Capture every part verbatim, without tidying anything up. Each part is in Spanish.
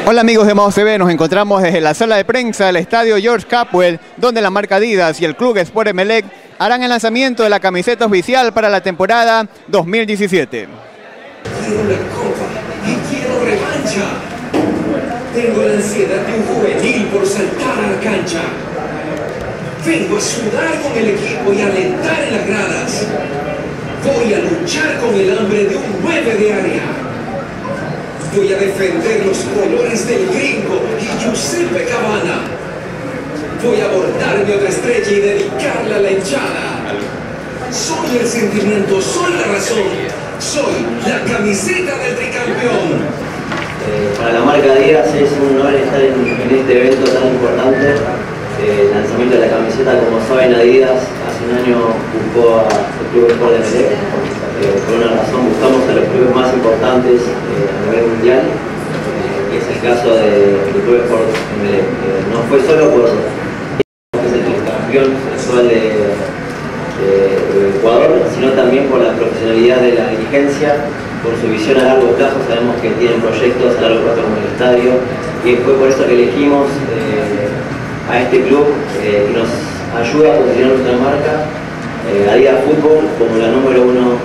Hola amigos de Modo T V, nos encontramos desde la sala de prensa del estadio George Capwell, donde la marca Adidas y el Club Sport Emelec harán el lanzamiento de la camiseta oficial para la temporada dos mil diecisiete. Quiero la copa y quiero revancha. Tengo la ansiedad de un juvenil por saltar a la cancha. Vengo a sudar con el equipo y a alentar en las gradas. Voy a luchar con el hambre de un nueve de área. Voy a defender los colores del Gringo y Giuseppe Cabana. Voy a bordar mi otra estrella y dedicarla a la hinchada. Soy el sentimiento, soy la razón. Soy la camiseta del tricampeón. Eh, para la marca Adidas es un honor estar en, en este evento tan importante. Eh, el lanzamiento de la camiseta, como saben, Adidas hace un año buscó al Club Sport Emelec. Eh, por una razón buscamos a los clubes más importantes eh, a nivel mundial, eh, que es el caso de, del Club Sport Emelec. Eh, no fue solo por que es el campeón sexual de, de, de Ecuador, sino también por la profesionalidad de la dirigencia, por su visión a largo plazo. Sabemos que tienen proyectos a largo plazo como el estadio, y fue por eso que elegimos eh, a este club eh, que nos ayuda a posicionar nuestra marca eh, Adidas Fútbol como la número uno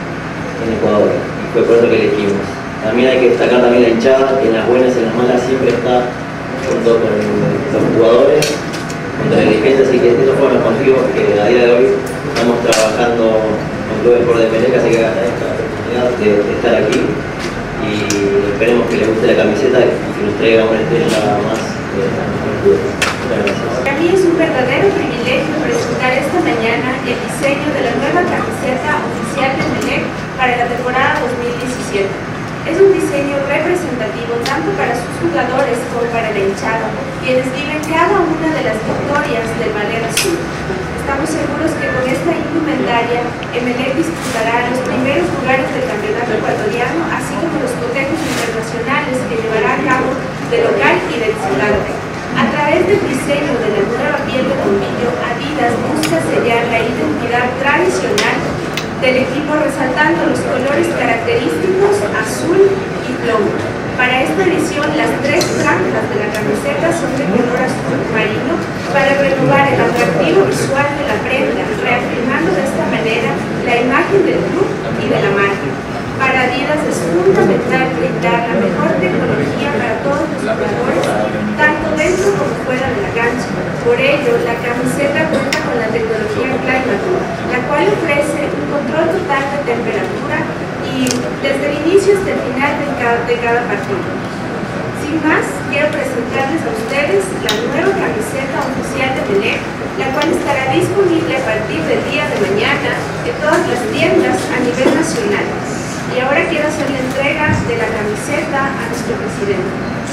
en Ecuador, y fue por eso que elegimos. También hay que destacar también la hinchada, que en las buenas y en las malas siempre está junto con los jugadores, junto a la dirigencia, así que esos fueron los motivos que a día de hoy estamos trabajando con Club Sport Emelec, así que agradezco esta oportunidad de, de estar aquí y esperemos que les guste la camiseta y que nos traiga una estrella más de nuestro club. Muchas gracias. Para mí es un verdadero privilegio presentar esta mañana el diseño de la nueva camiseta oficial de Emelec para la temporada dos mil diecisiete. Es un diseño representativo tanto para sus jugadores como para la hinchada, quienes viven cada una de las victorias del ballet azul. Estamos seguros que con esta indumentaria, Emelec disputará los primeros lugares del campeonato ecuatoriano, así como los cotejos internacionales que llevará a cabo de local y de visitante. A través del diseño de la nueva piel de tomillo, Adidas busca sellar la identidad tradicional del equipo, resaltando los colores característicos azul y plomo. Para esta edición, las tres franjas de la camiseta son de color azul marino para renovar el atractivo visual de la prenda, reafirmando de esta manera la imagen del club y de la marca. Para Adidas es fundamental brindar la mejor tecnología para todos los jugadores, tanto dentro como fuera de la cancha. Por ello, la camiseta cuenta con la tecnología Climatur, la cual ofrece un control total de temperatura y desde el inicio hasta el final de cada, de cada partido. Sin más, quiero presentarles a ustedes la nueva camiseta oficial de Emelec, la cual estará disponible a partir del día de mañana en todas las tiendas a nivel nacional. Y ahora quiero hacer la entrega de la camiseta a nuestro presidente.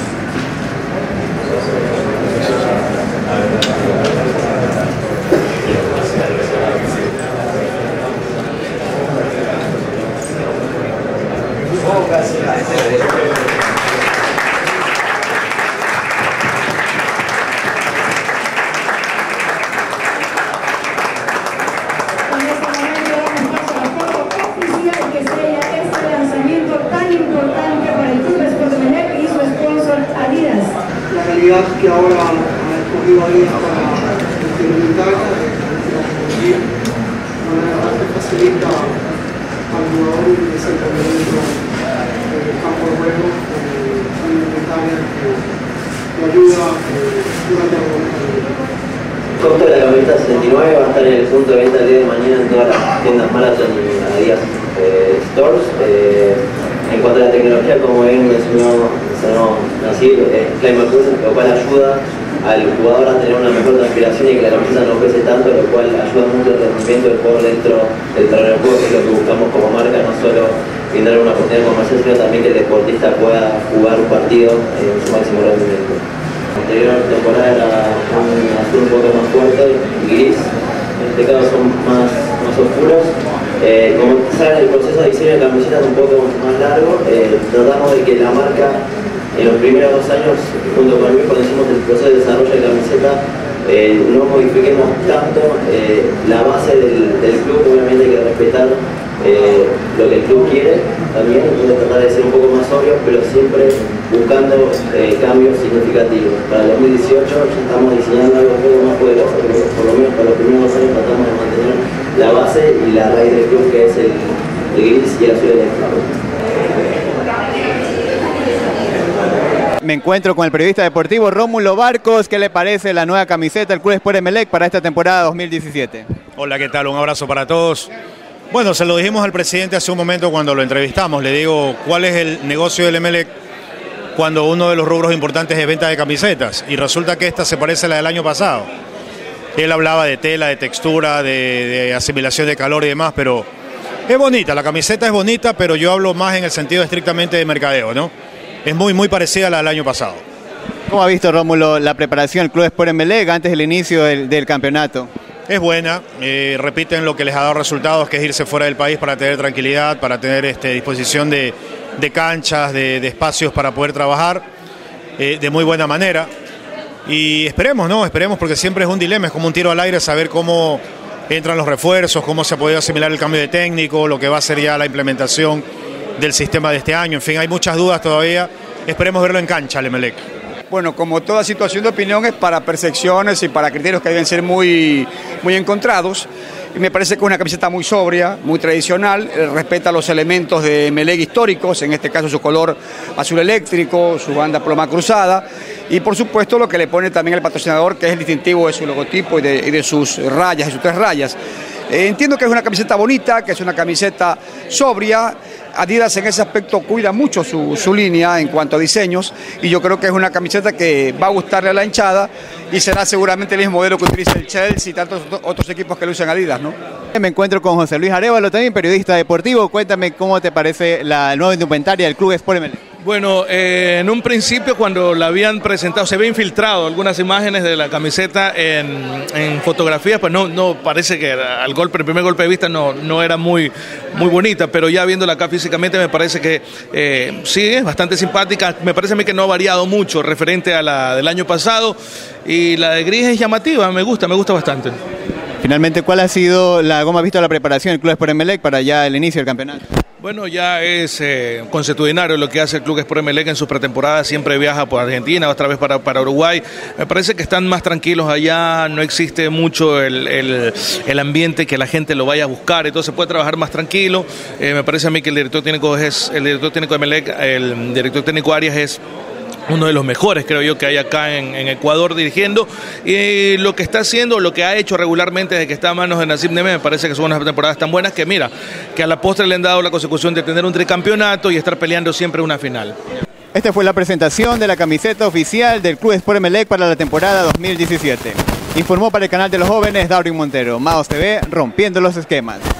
Que ahora ha escogido Adidas para experimentar y de verdad que facilita al jugador un desenvolvimiento del campo de juego, una indumentaria que le ayuda durante la competición. El costo de la camiseta sesenta y nueve va a estar en el punto de venta el día de mañana en todas las tiendas Marathon y Adidas eh, Stores. Eh, en cuanto a la tecnología, como bien mencionó, mencionó Nasir, es Climatur, lo cual ayuda al jugador a tener una mejor transpiración y que la camiseta no pese tanto, lo cual ayuda mucho al rendimiento del jugador dentro del terreno de juego, que es lo que buscamos como marca, no solo brindar una oportunidad comercial, sino también que el deportista pueda jugar un partido en su máximo rendimiento. La anterior temporada era un azul un poco más fuerte y gris, en este caso son más, más oscuros. Eh, como saben, el proceso de diseño de camisetas es un poco más largo. Eh, tratamos de que la marca en los primeros dos años, junto con Luis, cuando hicimos el proceso de desarrollo de camiseta, eh, no modifiquemos tanto eh, la base del, del club. Obviamente hay que respetar eh, lo que el club quiere también, entonces tratar de ser un poco más sobrios, pero siempre buscando eh, cambios significativos. Para el dos mil dieciocho estamos diseñando algo un poco más poderoso, pero por lo menos para los primeros dos años tratamos de mantener la base y la raíz del club, que es el, el gris y el azul eléctrico. Me encuentro con el periodista deportivo Rómulo Barcos. ¿Qué le parece la nueva camiseta del Club Sport Emelec para esta temporada dos mil diecisiete? Hola, ¿qué tal? Un abrazo para todos. Bueno, se lo dijimos al presidente hace un momento cuando lo entrevistamos. Le digo, ¿cuál es el negocio del Emelec cuando uno de los rubros importantes es venta de camisetas? Y resulta que esta se parece a la del año pasado. Él hablaba de tela, de textura, de, de asimilación de calor y demás, pero es bonita, la camiseta es bonita, pero yo hablo más en el sentido estrictamente de mercadeo, ¿no? Es muy, muy parecida a la del año pasado. ¿Cómo ha visto, Rómulo, la preparación del Club Sport Emelec antes del inicio del, del campeonato? Es buena, eh, repiten lo que les ha dado resultados, que es irse fuera del país para tener tranquilidad, para tener este, disposición de, de canchas, de, de espacios para poder trabajar eh, de muy buena manera. Y esperemos, ¿no? Esperemos, porque siempre es un dilema, es como un tiro al aire saber cómo entran los refuerzos, cómo se ha podido asimilar el cambio de técnico, lo que va a ser ya la implementación del sistema de este año. En fin, hay muchas dudas todavía. Esperemos verlo en cancha, el Emelec. Bueno, como toda situación de opinión es para percepciones y para criterios que deben ser muy, muy encontrados. Y me parece que es una camiseta muy sobria, muy tradicional, eh, respeta los elementos de Emelec históricos, en este caso su color azul eléctrico, su banda ploma cruzada, y por supuesto lo que le pone también el patrocinador, que es el distintivo de su logotipo y de, y de sus rayas, de sus tres rayas. Eh, entiendo que es una camiseta bonita, que es una camiseta sobria. Adidas en ese aspecto cuida mucho su, su línea en cuanto a diseños, y yo creo que es una camiseta que va a gustarle a la hinchada y será seguramente el mismo modelo que utiliza el Chelsea y tantos otros equipos que lo usan Adidas, ¿no? Me encuentro con José Luis Arévalo, también periodista deportivo. Cuéntame cómo te parece la nueva indumentaria del Club Sport Emelec. Bueno, eh, en un principio cuando la habían presentado, se había infiltrado algunas imágenes de la camiseta en, en fotografías, pues no, no parece que al golpe, el primer golpe de vista no, no era muy, muy bonita, pero ya viéndola acá físicamente me parece que eh, sí, es bastante simpática. Me parece a mí que no ha variado mucho referente a la del año pasado, y la de gris es llamativa, me gusta, me gusta bastante. Finalmente, ¿cuál ha sido la, cómo has visto la preparación del Club Sport Emelec para ya el inicio del campeonato? Bueno, ya es eh, consuetudinario lo que hace el Club Sport Emelec en sus pretemporadas, siempre viaja por Argentina, otra vez para, para Uruguay. Me parece que están más tranquilos allá, no existe mucho el, el, el ambiente que la gente lo vaya a buscar, entonces puede trabajar más tranquilo. Eh, me parece a mí que el director técnico es, el director técnico de Emelec, el director técnico Arias es uno de los mejores, creo yo, que hay acá en, en Ecuador dirigiendo, y lo que está haciendo, lo que ha hecho regularmente desde que está a manos de Nassim Neme, me parece que son unas temporadas tan buenas que mira, que a la postre le han dado la consecución de tener un tricampeonato y estar peleando siempre una final. Esta fue la presentación de la camiseta oficial del Club Sport Emelec para la temporada dos mil diecisiete. Informó para el canal de los jóvenes Darwin Montero. Maos T V, rompiendo los esquemas.